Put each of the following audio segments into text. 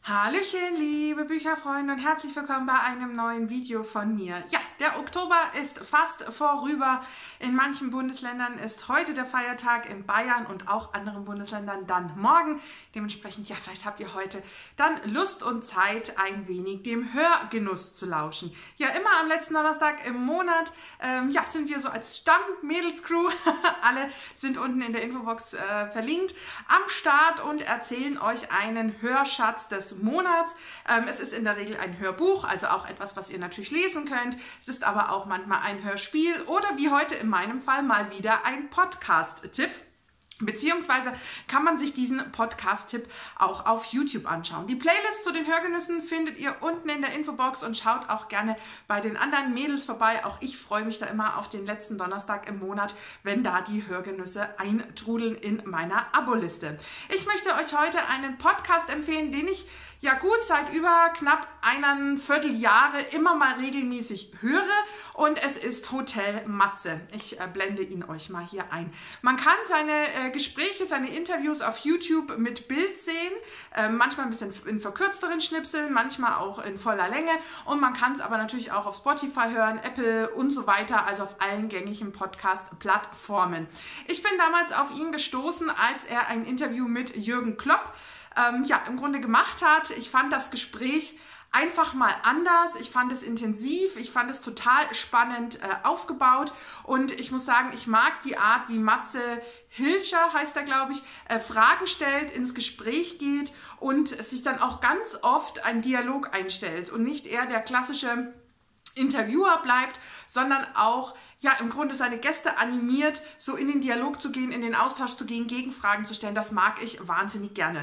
Hallöchen, liebe Bücherfreunde und herzlich willkommen bei einem neuen Video von mir. Ja, der Oktober ist fast vorüber. In manchen Bundesländern ist heute der Feiertag, in Bayern und auch anderen Bundesländern dann morgen. Dementsprechend, ja, vielleicht habt ihr heute dann Lust und Zeit, ein wenig dem Hörgenuss zu lauschen. Ja, immer am letzten Donnerstag im Monat, sind wir so als Stamm-Mädels-Crew, alle sind unten in der Infobox verlinkt, am Start und erzählen euch einen Hörschatz des Monats. Es ist in der Regel ein Hörbuch, also auch etwas, was ihr natürlich lesen könnt. Es ist aber auch manchmal ein Hörspiel oder wie heute in meinem Fall mal wieder ein Podcast-Tipp. Beziehungsweise kann man sich diesen Podcast-Tipp auch auf YouTube anschauen. Die Playlist zu den Hörgenüssen findet ihr unten in der Infobox und schaut auch gerne bei den anderen Mädels vorbei. Auch ich freue mich da immer auf den letzten Donnerstag im Monat, wenn da die Hörgenüsse eintrudeln in meiner Aboliste. Ich möchte euch heute einen Podcast empfehlen, den ich ja gut seit über knapp 1,25 Jahre immer mal regelmäßig höre, und es ist Hotel Matze. Ich blende ihn euch mal hier ein. Man kann seine Gespräche, seine Interviews auf YouTube mit Bild sehen, manchmal ein bisschen in verkürzteren Schnipseln, manchmal auch in voller Länge, und man kann es aber natürlich auch auf Spotify hören, Apple und so weiter, also auf allen gängigen Podcast-Plattformen. Ich bin damals auf ihn gestoßen, als er ein Interview mit Jürgen Klopp im Grunde gemacht hat. Ich fand das Gespräch einfach mal anders, ich fand es intensiv, ich fand es total spannend aufgebaut, und ich muss sagen, ich mag die Art, wie Matze Hilscher, heißt er, glaube ich, Fragen stellt, ins Gespräch geht und sich dann auch ganz oft ein Dialog einstellt und nicht eher der klassische Interviewer bleibt, sondern auch im Grunde seine Gäste animiert, so in den Dialog zu gehen, in den Austausch zu gehen, Gegenfragen zu stellen. Das mag ich wahnsinnig gerne.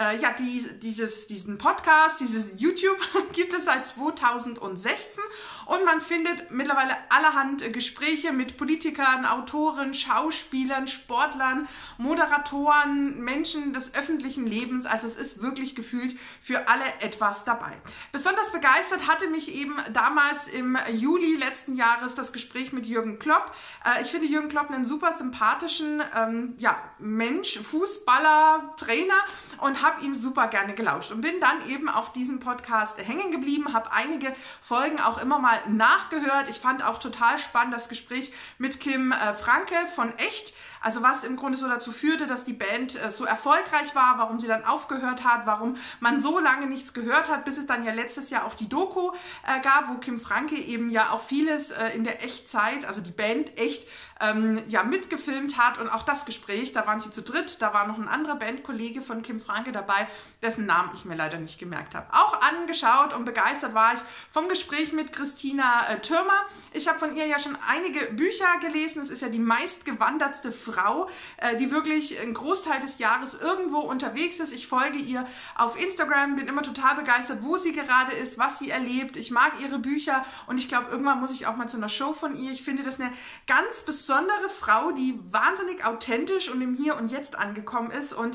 Diesen Podcast, dieses YouTube gibt es seit 2016, und man findet mittlerweile allerhand Gespräche mit Politikern, Autoren, Schauspielern, Sportlern, Moderatoren, Menschen des öffentlichen Lebens. Also es ist wirklich gefühlt für alle etwas dabei. Besonders begeistert hatte mich eben damals im Juli letzten Jahres das Gespräch mit Jürgen Klopp. Ich finde Jürgen Klopp einen super sympathischen Mensch, Fußballer, Trainer, und habe ihm super gerne gelauscht und bin dann eben auf diesem Podcast hängen geblieben, habe einige Folgen auch immer mal nachgehört. Ich fand auch total spannend das Gespräch mit Kim Franke von Echt, also was im Grunde so dazu führte, dass die Band so erfolgreich war, warum sie dann aufgehört hat, warum man so lange nichts gehört hat, bis es dann ja letztes Jahr auch die Doku gab, wo Kim Franke eben ja auch vieles in der Echtzeit, also die Band Echt, mitgefilmt hat, und auch das Gespräch, da waren sie zu dritt, da war noch ein anderer Bandkollege von Kim Franke dabei, dessen Namen ich mir leider nicht gemerkt habe. Auch angeschaut und begeistert war ich vom Gespräch mit Christina Thürmer. Ich habe von ihr ja schon einige Bücher gelesen. Es ist ja die meistgewandertste Frau, die wirklich einen Großteil des Jahres irgendwo unterwegs ist. Ich folge ihr auf Instagram, bin immer total begeistert, wo sie gerade ist, was sie erlebt. Ich mag ihre Bücher, und ich glaube, irgendwann muss ich auch mal zu einer Show von ihr. Ich finde das eine ganz besondere Frau, die wahnsinnig authentisch und im Hier und Jetzt angekommen ist, und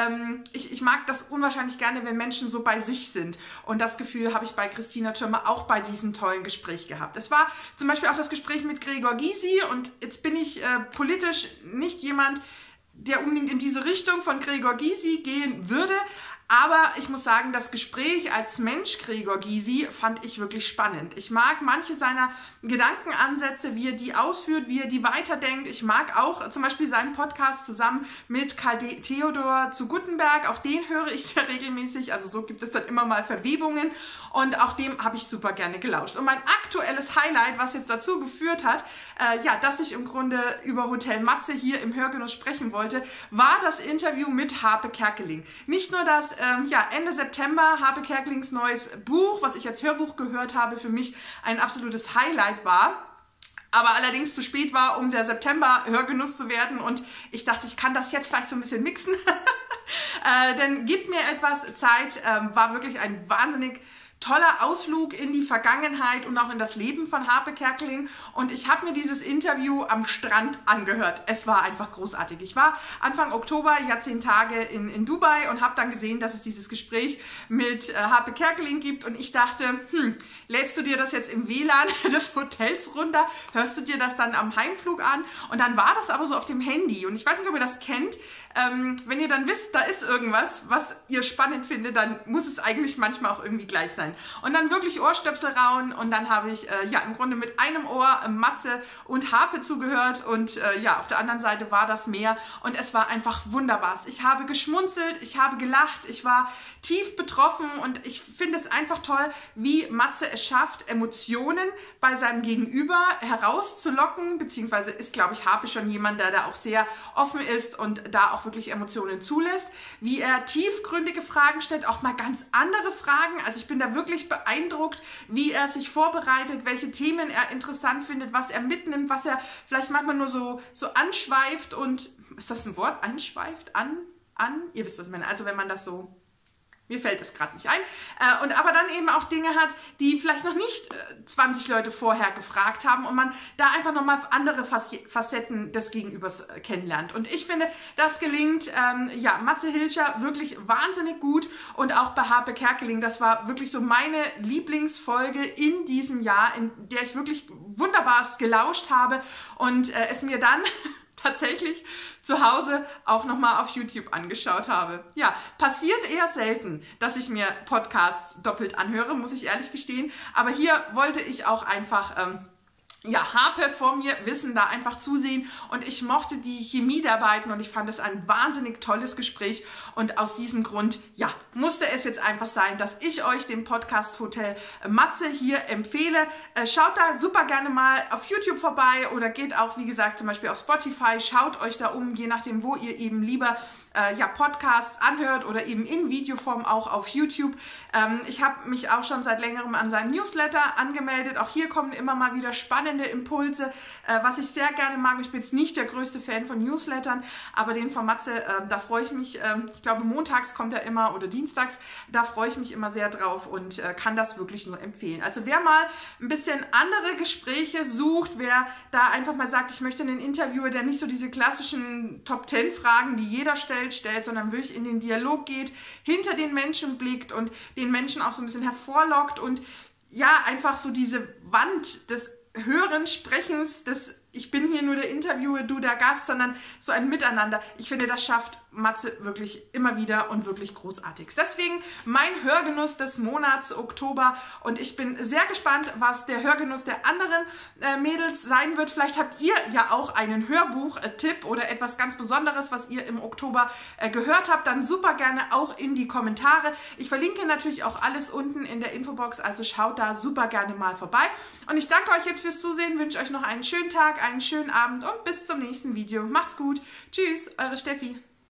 ich mag das unwahrscheinlich gerne, wenn Menschen so bei sich sind, und das Gefühl habe ich bei Christina Thürmer auch bei diesem tollen Gespräch gehabt. Es war zum Beispiel auch das Gespräch mit Gregor Gysi, und jetzt bin ich politisch nicht jemand, der unbedingt in diese Richtung von Gregor Gysi gehen würde, aber ich muss sagen, das Gespräch als Mensch Gregor Gysi fand ich wirklich spannend. Ich mag manche seiner Gedankenansätze, wie er die ausführt, wie er die weiterdenkt. Ich mag auch zum Beispiel seinen Podcast zusammen mit Karl Theodor zu Guttenberg. Auch den höre ich sehr regelmäßig. Also so gibt es dann immer mal Verwebungen, und auch dem habe ich super gerne gelauscht. Und mein aktuelles Highlight, was jetzt dazu geführt hat, dass ich im Grunde über Hotel Matze hier im Hörgenuss sprechen wollte, war das Interview mit Harpe Kerkeling. Nicht nur das Ende September Harpe Kerkelings neues Buch, was ich als Hörbuch gehört habe, für mich ein absolutes Highlight war, aber allerdings zu spät war, um der September-Hörgenuss zu werden, und ich dachte, ich kann das jetzt vielleicht so ein bisschen mixen, denn Gib mir etwas Zeit war wirklich ein wahnsinnig toller Ausflug in die Vergangenheit und auch in das Leben von Harpe Kerkeling. Und ich habe mir dieses Interview am Strand angehört. Es war einfach großartig. Ich war Anfang Oktober, ja 10 Tage in Dubai und habe dann gesehen, dass es dieses Gespräch mit Harpe Kerkeling gibt. Und ich dachte, lädst du dir das jetzt im WLAN des Hotels runter? Hörst du dir das dann am Heimflug an? Und dann war das aber so auf dem Handy. Und ich weiß nicht, ob ihr das kennt. Wenn ihr dann wisst, da ist irgendwas, was ihr spannend findet, dann muss es eigentlich manchmal auch irgendwie gleich sein. Und dann wirklich Ohrstöpsel rauen und dann habe ich ja im Grunde mit einem Ohr Matze und Harpe zugehört und ja, auf der anderen Seite war das Meer und es war einfach wunderbar. Ich habe geschmunzelt, ich habe gelacht, ich war tief betroffen und ich finde es einfach toll, wie Matze es schafft, Emotionen bei seinem Gegenüber herauszulocken, beziehungsweise ist, glaube ich, Harpe schon jemand, der da auch sehr offen ist und da auch wirklich Emotionen zulässt, wie er tiefgründige Fragen stellt, auch mal ganz andere Fragen. Also ich bin da wirklich beeindruckt, wie er sich vorbereitet, welche Themen er interessant findet, was er mitnimmt, was er vielleicht manchmal nur so anschweift und, ist das ein Wort? Anschweift? Ihr wisst, was ich meine. Also wenn man das so... Mir fällt das gerade nicht ein. Aber dann eben auch Dinge hat, die vielleicht noch nicht 20 Leute vorher gefragt haben und man da einfach nochmal andere Facetten des Gegenübers kennenlernt. Und ich finde, das gelingt ja, Matze Hilscher wirklich wahnsinnig gut und auch bei Harpe Kerkeling. Das war wirklich so meine Lieblingsfolge in diesem Jahr, in der ich wirklich wunderbarst gelauscht habe und es mir dann... tatsächlich zu Hause auch nochmal auf YouTube angeschaut habe. Ja, passiert eher selten, dass ich mir Podcasts doppelt anhöre, muss ich ehrlich gestehen. Aber hier wollte ich auch einfach... ja, Harpe vor mir wissen, da einfach zusehen und ich mochte die Chemie der beiden und ich fand es ein wahnsinnig tolles Gespräch und aus diesem Grund, ja, musste es jetzt einfach sein, dass ich euch den Podcast Hotel Matze hier empfehle. Schaut da super gerne mal auf YouTube vorbei oder geht auch, wie gesagt, zum Beispiel auf Spotify, schaut euch da um, je nachdem, wo ihr eben lieber ja, Podcasts anhört oder eben in Videoform auch auf YouTube. Ich habe mich auch schon seit längerem an seinem Newsletter angemeldet. Auch hier kommen immer mal wieder spannende Impulse, was ich sehr gerne mag. Ich bin jetzt nicht der größte Fan von Newslettern, aber den von Matze, da freue ich mich, ich glaube montags kommt er immer oder dienstags, da freue ich mich immer sehr drauf und kann das wirklich nur empfehlen. Also wer mal ein bisschen andere Gespräche sucht, wer da einfach mal sagt, ich möchte einen Interviewer, der nicht so diese klassischen Top-10-Fragen, die jeder stellt, sondern wirklich in den Dialog geht, hinter den Menschen blickt und den Menschen auch so ein bisschen hervorlockt und ja, einfach so diese Wand des Hören, Sprechens, des ich bin hier nur der Interviewer, du der Gast, sondern so ein Miteinander. Ich finde, das schafft Matze wirklich immer wieder und wirklich großartig. Deswegen mein Hörgenuss des Monats Oktober und ich bin sehr gespannt, was der Hörgenuss der anderen Mädels sein wird. Vielleicht habt ihr ja auch einen Hörbuch-Tipp oder etwas ganz Besonderes, was ihr im Oktober gehört habt, dann super gerne auch in die Kommentare. Ich verlinke natürlich auch alles unten in der Infobox, also schaut da super gerne mal vorbei. Und ich danke euch jetzt fürs Zusehen, wünsche euch noch einen schönen Tag, einen schönen Abend und bis zum nächsten Video. Macht's gut. Tschüss, eure Steffi.